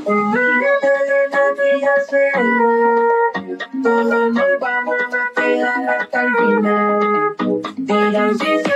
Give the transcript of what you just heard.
Olvídate de la vida será. Todos nos vamos a quedar hasta el final. Dirán si